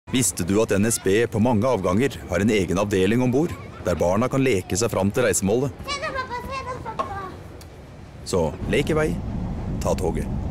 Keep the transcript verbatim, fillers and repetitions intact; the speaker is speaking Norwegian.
Visste du at N S B på mange avganger har en egen avdeling ombord, der barna kan leke seg fram til reisemålet? Se da, pappa, se da, pappa. Så lek i vei, ta toget.